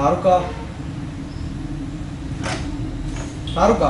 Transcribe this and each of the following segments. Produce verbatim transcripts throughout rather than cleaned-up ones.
Haruka. Haruka.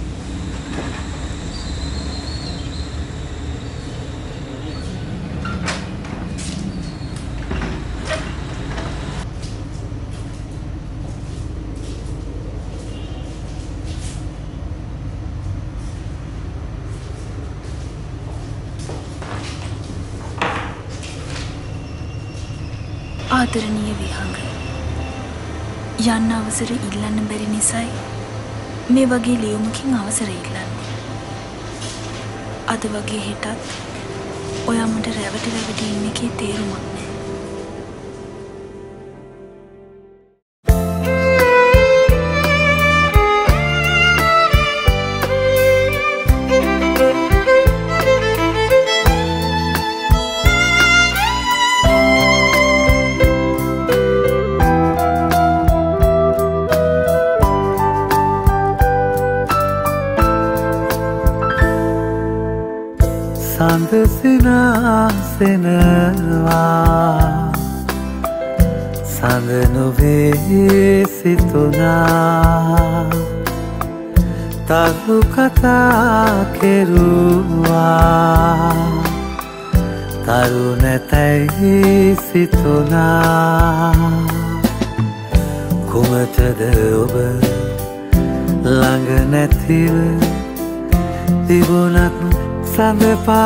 ආදරණීය විහංග යන්න අවසර ඉල්ලන්න බැරි නිසායි මේ වගේ ලියුමකින් අවසර ඉල්ලන්නේ. අද වගේ හෙටත් ඔයා මට රැවටි රැවටි ඉන්න එකේ තේරුමක් නෑ. සඳ සිනාසෙනවා සඳ නොවේ සිතුනා තරු කතා කෙරුවා තරු නැතැයි සිතුනා කුමටද ඔබ ළඟ නැතිව තිබුණත් සඳ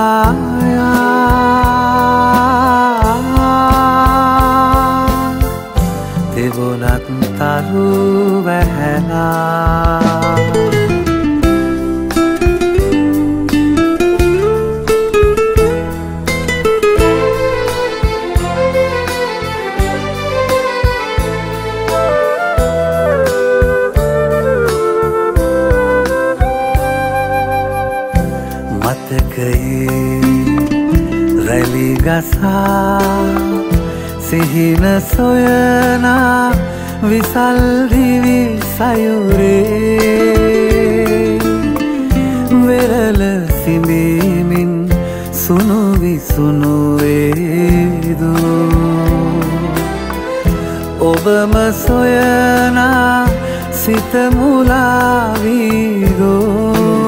පායා තිබුණත් තරු වැහැලා රැලි ගසා සිහින සොයනා විසල් දිවි සයුරේ වෙරළ සිඹීමින් සුණු විසුණු වේදු ඔබම සොයනා සිත මුලා වීදෝ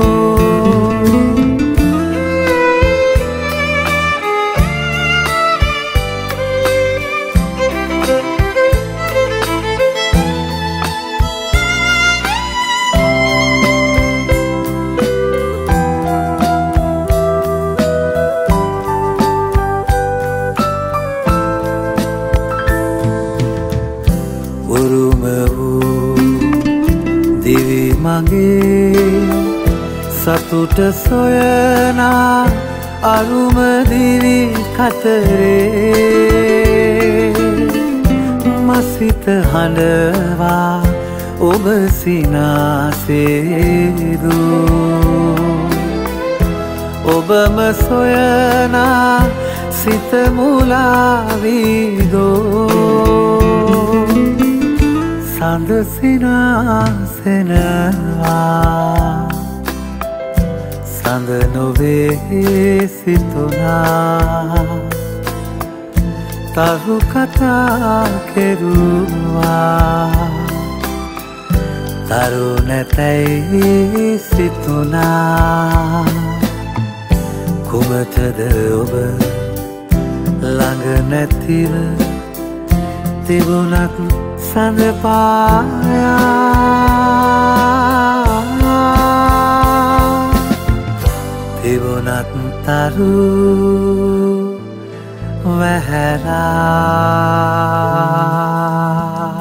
මගේ සතුට සොයනා අරුම දිවි කතරේ මසිත හඬවා ඔබ සිනාසේදු ඔබම සොයනා සිත මුලා වීදෝ සඳ සිනාසෙනවා සඳ නොවේ සිතුනා තරු කතා කෙරුවා තරු නැතැයි සිතුනා කුමටද ඔබ ළඟ නැතිව තිබුණත් සඳ පායා තිබුණත් තරු වැහැලා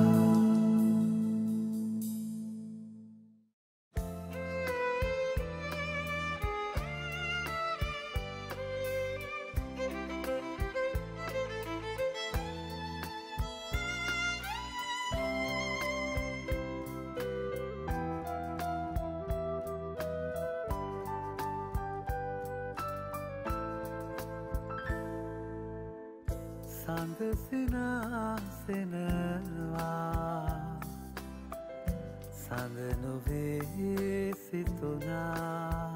සඳ සිනාසෙනවා සඳ නොවේ සිතුනා